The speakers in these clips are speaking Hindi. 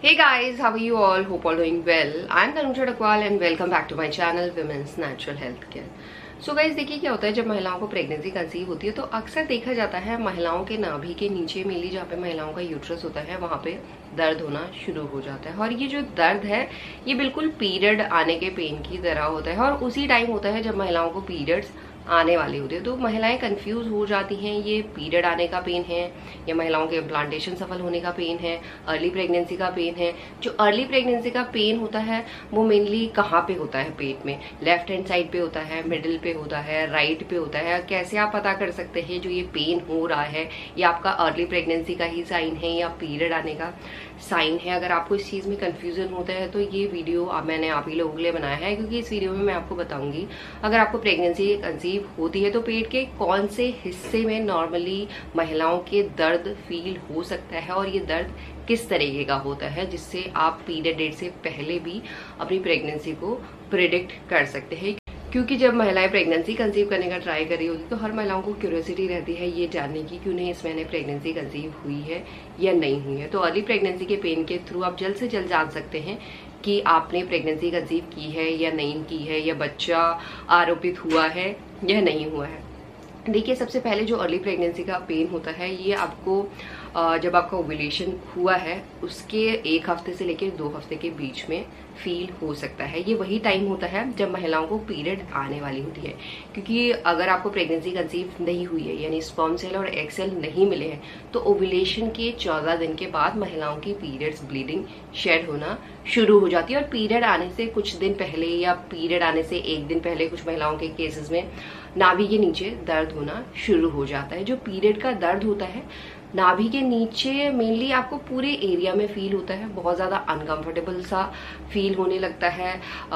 Hey guys, how are you all? Hope all doing well. I'm Tanusha Dakwal and welcome back to my channel Women's Natural Health Care. So guys देखिए क्या होता है जब महिलाओं को प्रेगनेंसी कंसीव होती है तो अक्सर देखा जाता है महिलाओं के नाभि के नीचे मेनली जहाँ पे महिलाओं का यूट्रस होता है वहाँ पे दर्द होना शुरू हो जाता है। और ये जो दर्द है ये बिल्कुल पीरियड आने के पेन की तरह होता है और उसी टाइम होता है जब महिलाओं को पीरियड्स आने वाली होती है। तो महिलाएं कंफ्यूज हो जाती हैं, ये पीरियड आने का पेन है या महिलाओं के इम्प्लांटेशन सफल होने का पेन है, अर्ली प्रेगनेंसी का पेन है। जो अर्ली प्रेगनेंसी का पेन होता है वो मेनली कहाँ पे होता है? पेट में, लेफ्ट हैंड साइड पे होता है, मिडिल पे होता है, राइट पे होता है। कैसे आप पता कर सकते हैं जो ये पेन हो रहा है ये आपका अर्ली प्रेगनेंसी का ही साइन है या पीरियड आने का साइन है? अगर आपको इस चीज़ में कंफ्यूजन होता है तो ये वीडियो मैंने आप ही लोगों के लिए बनाया है, क्योंकि इस वीडियो में मैं आपको बताऊंगी अगर आपको प्रेगनेंसी कंसीव होती है तो पेट के कौन से हिस्से में नॉर्मली महिलाओं के दर्द फील हो सकता है और ये दर्द किस तरीके का होता है जिससे आप पीरियड डेट से पहले भी अपनी प्रेगनेंसी को प्रिडिक्ट कर सकते हैं। क्योंकि जब महिलाएं प्रेगनेंसी कंसीव करने का ट्राई कर रही होती तो हर महिलाओं को क्यूरियोसिटी रहती है ये जानने की कि उन्हें इस महीने प्रेगनेंसी कंसीव हुई है या नहीं हुई है। तो अर्ली प्रेगनेंसी के पेन के थ्रू आप जल्द से जल्द जान सकते हैं कि आपने प्रेगनेंसी कंसीव की है या नहीं की है, या बच्चा आरोपित हुआ है या नहीं हुआ है। देखिए सबसे पहले जो अर्ली प्रेगनेंसी का पेन होता है ये आपको जब आपका ओव्यूलेशन हुआ है उसके 1 हफ्ते से लेकर 2 हफ्ते के बीच में फील हो सकता है। ये वही टाइम होता है जब महिलाओं को पीरियड आने वाली होती है। क्योंकि अगर आपको प्रेगनेंसी कंसीव नहीं हुई है यानी स्पर्म सेल और एग सेल नहीं मिले हैं तो ओव्यूलेशन के 14 दिन के बाद महिलाओं की पीरियड्स ब्लीडिंग शेड होना शुरू हो जाती है। और पीरियड आने से कुछ दिन पहले या पीरियड आने से 1 दिन पहले कुछ महिलाओं के केसेस में नाभि के नीचे दर्द होना शुरू हो जाता है। जो पीरियड का दर्द होता है नाभि के नीचे मेनली आपको पूरे एरिया में फील होता है, बहुत ज़्यादा अनकंफर्टेबल सा फील होने लगता है।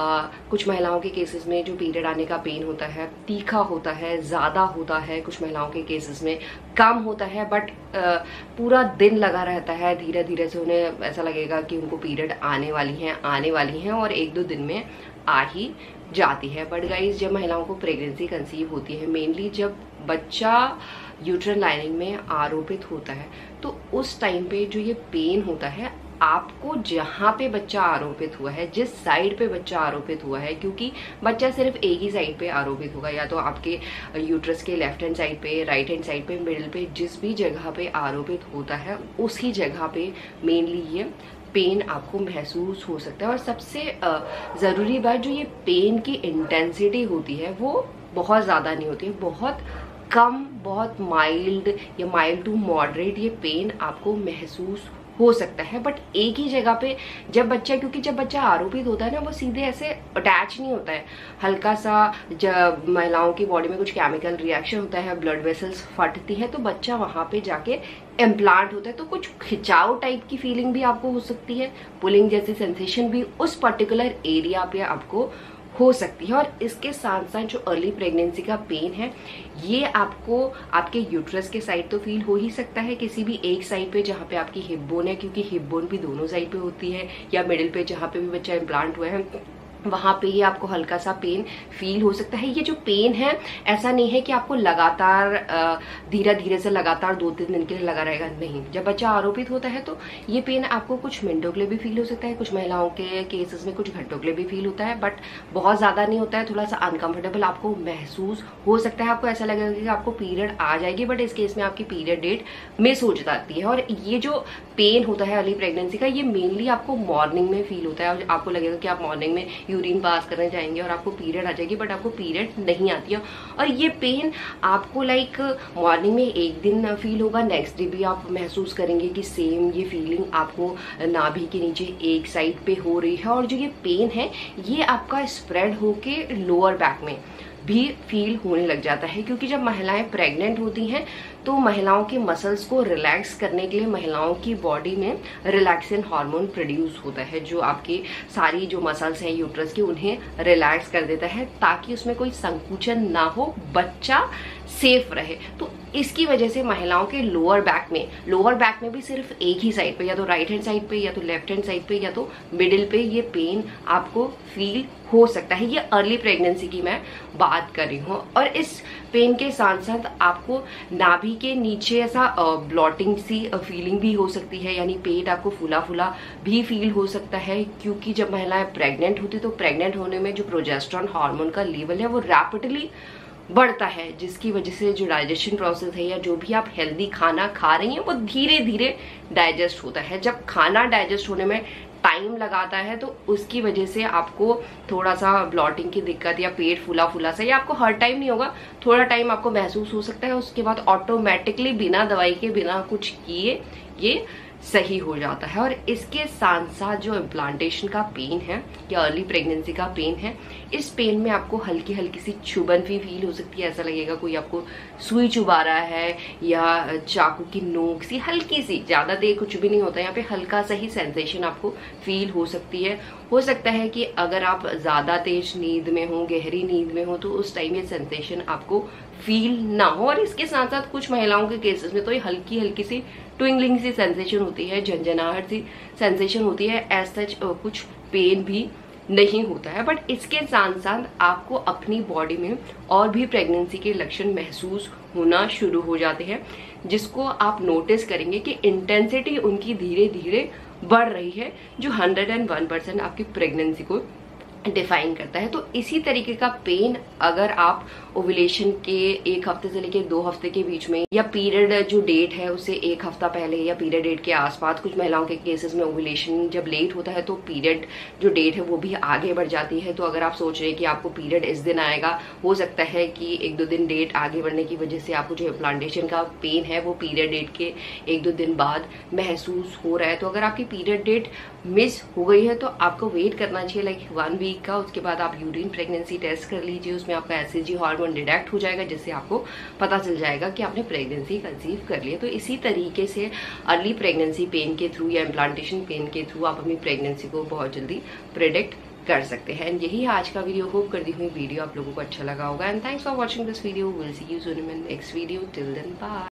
कुछ महिलाओं के केसेस में जो पीरियड आने का पेन होता है तीखा होता है, ज़्यादा होता है, कुछ महिलाओं के केसेस में कम होता है बट पूरा दिन लगा रहता है। धीरे धीरे से उन्हें ऐसा लगेगा कि उनको पीरियड आने वाली हैं और 1-2 दिन में आ ही जाती है। बट गाइज जब महिलाओं को प्रेगनेंसी कंसीव होती है मेनली जब बच्चा यूट्रन लाइनिंग में आरोपित होता है तो उस टाइम पे जो ये पेन होता है आपको जहाँ पे बच्चा आरोपित हुआ है, जिस साइड पे बच्चा आरोपित हुआ है, क्योंकि बच्चा सिर्फ एक ही साइड पे आरोपित होगा, या तो आपके यूट्रस के लेफ्ट हैंड साइड पे, राइट हैंड साइड पे, मिडिल पे, जिस भी जगह पे आरोपित होता है उसी जगह पे मेनली ये पेन आपको महसूस हो सकता है। और सबसे ज़रूरी बात जो ये पेन की इंटेंसिटी होती है वो बहुत ज़्यादा नहीं होती है, बहुत कम, बहुत माइल्ड या माइल्ड टू मॉडरेट ये पेन आपको महसूस हो सकता है। बट एक ही जगह पे जब बच्चा, क्योंकि जब बच्चा आरोपित होता है ना वो सीधे ऐसे अटैच नहीं होता है, हल्का सा जब महिलाओं की बॉडी में कुछ केमिकल रिएक्शन होता है, ब्लड वेसल्स फटती है तो बच्चा वहां पे जाके इम्प्लांट होता है। तो कुछ खिंचाव टाइप की फीलिंग भी आपको हो सकती है, पुलिंग जैसी सेंसेशन भी उस पर्टिकुलर एरिया पे आपको हो सकती है। और इसके साथ साथ जो अर्ली प्रेगनेंसी का पेन है ये आपको आपके यूट्रस के साइड तो फील हो ही सकता है, किसी भी एक साइड पे जहाँ पे आपकी हिप बोन है, क्योंकि हिप बोन भी दोनों साइड पे होती है, या मिडिल पे जहाँ पे भी बच्चा इम्प्लांट हुआ है वहां पे ही आपको हल्का सा पेन फील हो सकता है। ये जो पेन है ऐसा नहीं है कि आपको लगातार धीरे धीरे से लगातार 2-3 दिन के लिए लगा रहेगा, नहीं। जब बच्चा आरोपित होता है तो ये पेन आपको कुछ मिनटों के लिए भी फील हो सकता है, कुछ महिलाओं के केसेस में कुछ घंटों के लिए भी फील होता है, बट बहुत ज्यादा नहीं होता है। थोड़ा सा अनकंफर्टेबल आपको महसूस हो सकता है, आपको ऐसा लगेगा कि आपको पीरियड आ जाएगी, बट इस केस में आपकी पीरियड डेट मिस हो जाती है। और ये जो पेन होता है अर्ली प्रेगनेंसी का ये मेनली आपको मॉर्निंग में फील होता है और आपको लगेगा कि आप मॉर्निंग में यूरिन पास करने जाएंगे और आपको पीरियड आ जाएगी, बट आपको पीरियड नहीं आती है। और ये पेन आपको लाइक मॉर्निंग में एक दिन फील होगा, नेक्स्ट डे भी आप महसूस करेंगे कि सेम ये फीलिंग आपको नाभि के नीचे एक साइड पे हो रही है। और जो ये पेन है ये आपका स्प्रेड होके लोअर बैक में भी फील होने लग जाता है, क्योंकि जब महिलाएं प्रेग्नेंट होती हैं तो महिलाओं के मसल्स को रिलैक्स करने के लिए महिलाओं की बॉडी में रिलैक्सिन हार्मोन प्रोड्यूस होता है जो आपकी सारी जो मसल्स हैं यूट्रस की उन्हें रिलैक्स कर देता है ताकि उसमें कोई संकुचन ना हो, बच्चा सेफ रहे। तो इसकी वजह से महिलाओं के लोअर बैक में भी सिर्फ एक ही साइड पे, या तो राइट हैंड साइड पे, या तो लेफ्ट हैंड साइड पे, या तो मिडिल पे ये पेन आपको फील हो सकता है। ये अर्ली प्रेगनेंसी की मैं बात कर रही हूँ। और इस पेन के साथ साथ आपको नाभि के नीचे ऐसा ब्लॉटिंग सी फीलिंग भी हो सकती है, यानी पेट आपको फूला फूला भी फील हो सकता है, क्योंकि जब महिलाएं प्रेग्नेंट होती तो प्रेग्नेंट होने में जो प्रोजेस्टेरोन हार्मोन का लेवल है वो रैपिडली बढ़ता है, जिसकी वजह से जो डाइजेशन प्रोसेस है या जो भी आप हेल्दी खाना खा रही हैं वो धीरे धीरे डाइजेस्ट होता है। जब खाना डाइजेस्ट होने में टाइम लगाता है तो उसकी वजह से आपको थोड़ा सा ब्लॉटिंग की दिक्कत या पेट फूला फूला सा, या आपको हर टाइम नहीं होगा, थोड़ा टाइम आपको महसूस हो सकता है, उसके बाद ऑटोमेटिकली बिना दवाई के बिना कुछ किए ये सही हो जाता है। और इसके साथ साथ जो इम्प्लांटेशन का पेन है या अर्ली प्रेगनेंसी का पेन है, इस पेन में आपको हल्की हल्की सी चुभन भी फील हो सकती है। ऐसा लगेगा कोई आपको सुई चुभा रहा है या चाकू की नोक सी हल्की सी, ज्यादा देर कुछ भी नहीं होता, यहाँ पे हल्का सा ही सेंसेशन आपको फील हो सकती है। हो सकता है कि अगर आप ज्यादा तेज नींद में हो, गहरी नींद में हो, तो उस टाइम ये सेंसेशन आपको फील ना हो। और इसके साथ साथ कुछ महिलाओं के केसेस में तो ये हल्की हल्की सी ट्विंगलिंग सी सेंसेशन होती है, झंझनाहट सी सेंसेशन होती है, एज सच कुछ पेन भी नहीं होता है। बट इसके साथ साथ आपको अपनी बॉडी में और भी प्रेगनेंसी के लक्षण महसूस होना शुरू हो जाते हैं, जिसको आप नोटिस करेंगे कि इंटेंसिटी उनकी धीरे धीरे बढ़ रही है, जो 101% आपकी प्रेगनेंसी को डिफाइन करता है। तो इसी तरीके का पेन अगर आप ओव्यूलेशन के 1 हफ्ते से लेकर 2 हफ्ते के बीच में, या पीरियड जो डेट है उससे 1 हफ्ता पहले या पीरियड डेट के आसपास, कुछ महिलाओं के केसेस में ओव्यूलेशन जब लेट होता है तो पीरियड जो डेट है वो भी आगे बढ़ जाती है। तो अगर आप सोच रहे हैं कि आपको पीरियड इस दिन आएगा, हो सकता है कि 1-2 दिन डेट आगे बढ़ने की वजह से आपको जो इम्प्लांटेशन का पेन है वो पीरियड डेट के 1-2 दिन बाद महसूस हो रहा है। तो अगर आपकी पीरियड डेट मिस हो गई है तो आपको वेट करना चाहिए लाइक 1 वीक का। उसके बाद आप यूरिन प्रेगनेंसी टेस्ट कर लीजिए, उसमें आपका एसएचजी हार्मोन डिटेक्ट हो जाएगा, जिससे आपको पता चल जाएगा कि आपने प्रेगनेंसी कंसीव कर लिया। तो इसी तरीके से अर्ली प्रेगनेंसी पेन के थ्रू या इम्प्लांटेशन पेन के थ्रू आप अपनी प्रेगनेंसी को बहुत जल्दी प्रेडिक्ट कर सकते हैं। एंड यही आज का वीडियो। होप करती हूँ वीडियो आप लोगों को अच्छा लगा होगा। And thanks for watching this video. Will see you soon in next video. Till then bye.